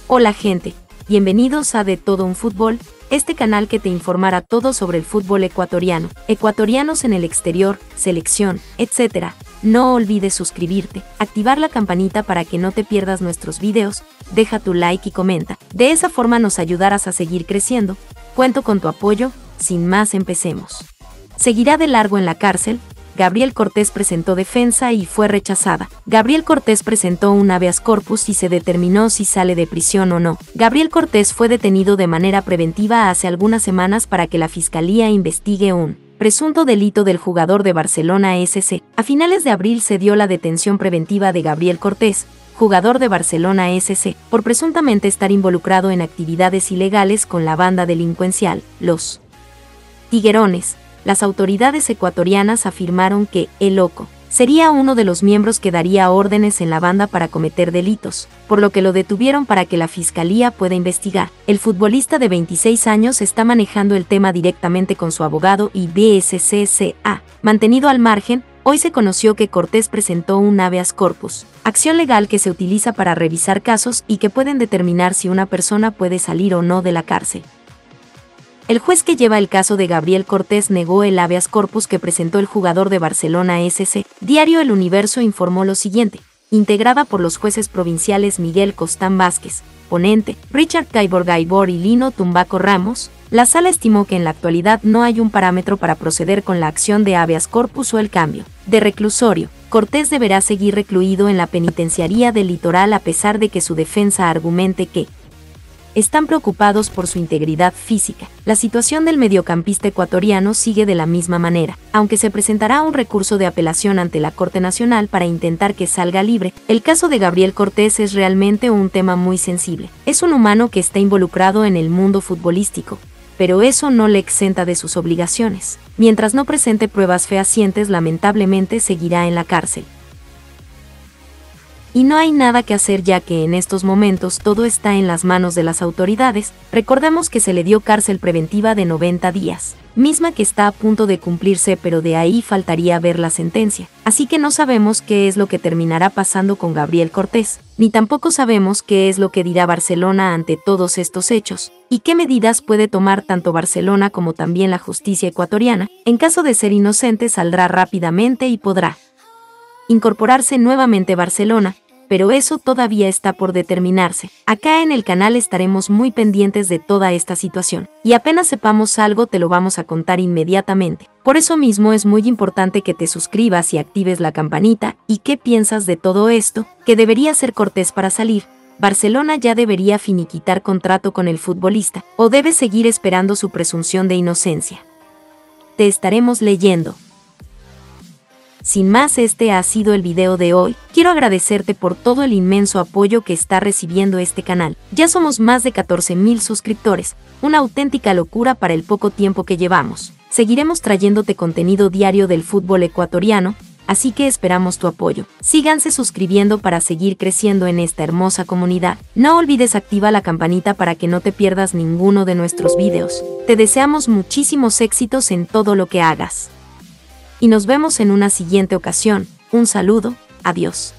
Hola gente, bienvenidos a De Todo un Fútbol, este canal que te informará todo sobre el fútbol ecuatoriano, ecuatorianos en el exterior, selección, etc. No olvides suscribirte, activar la campanita para que no te pierdas nuestros videos, deja tu like y comenta. De esa forma nos ayudarás a seguir creciendo. Cuento con tu apoyo. Sin más, empecemos. Seguirá de largo en la cárcel. Gabriel Cortés presentó defensa y fue rechazada. Gabriel Cortés presentó un habeas corpus y se determinó si sale de prisión o no. Gabriel Cortés fue detenido de manera preventiva hace algunas semanas para que la Fiscalía investigue un presunto delito del jugador de Barcelona SC. A finales de abril se dio la detención preventiva de Gabriel Cortés, jugador de Barcelona SC, por presuntamente estar involucrado en actividades ilegales con la banda delincuencial, los Tiguerones. Las autoridades ecuatorianas afirmaron que El Loco sería uno de los miembros que daría órdenes en la banda para cometer delitos, por lo que lo detuvieron para que la fiscalía pueda investigar. El futbolista de 26 años está manejando el tema directamente con su abogado y BSCCA. Mantenido al margen, hoy se conoció que Cortés presentó un habeas corpus, acción legal que se utiliza para revisar casos y que pueden determinar si una persona puede salir o no de la cárcel. El juez que lleva el caso de Gabriel Cortés negó el habeas corpus que presentó el jugador de Barcelona SC. Diario El Universo informó lo siguiente: integrada por los jueces provinciales Miguel Costán Vázquez, ponente, Richard Gaibor y Lino Tumbaco Ramos, la sala estimó que en la actualidad no hay un parámetro para proceder con la acción de habeas corpus o el cambio de reclusorio. Cortés deberá seguir recluido en la penitenciaría del Litoral a pesar de que su defensa argumente que están preocupados por su integridad física. La situación del mediocampista ecuatoriano sigue de la misma manera. Aunque se presentará un recurso de apelación ante la Corte Nacional para intentar que salga libre, el caso de Gabriel Cortés es realmente un tema muy sensible. Es un humano que está involucrado en el mundo futbolístico, pero eso no le exenta de sus obligaciones. Mientras no presente pruebas fehacientes, lamentablemente seguirá en la cárcel. Y no hay nada que hacer ya que en estos momentos todo está en las manos de las autoridades. Recordemos que se le dio cárcel preventiva de 90 días, misma que está a punto de cumplirse, pero de ahí faltaría ver la sentencia. Así que no sabemos qué es lo que terminará pasando con Gabriel Cortés, ni tampoco sabemos qué es lo que dirá Barcelona ante todos estos hechos, y qué medidas puede tomar tanto Barcelona como también la justicia ecuatoriana. En caso de ser inocente, saldrá rápidamente y podrá incorporarse nuevamente Barcelona, pero eso todavía está por determinarse. Acá en el canal estaremos muy pendientes de toda esta situación, y apenas sepamos algo te lo vamos a contar inmediatamente. Por eso mismo es muy importante que te suscribas y actives la campanita. ¿Y qué piensas de todo esto? ¿Que debería ser Cortés para salir? ¿Barcelona ya debería finiquitar contrato con el futbolista, o debe seguir esperando su presunción de inocencia? Te estaremos leyendo. Sin más, este ha sido el video de hoy. Quiero agradecerte por todo el inmenso apoyo que está recibiendo este canal. Ya somos más de 14,000 suscriptores, una auténtica locura para el poco tiempo que llevamos. Seguiremos trayéndote contenido diario del fútbol ecuatoriano, así que esperamos tu apoyo. Síganse suscribiendo para seguir creciendo en esta hermosa comunidad. No olvides activar la campanita para que no te pierdas ninguno de nuestros videos. Te deseamos muchísimos éxitos en todo lo que hagas. Y nos vemos en una siguiente ocasión. Un saludo, adiós.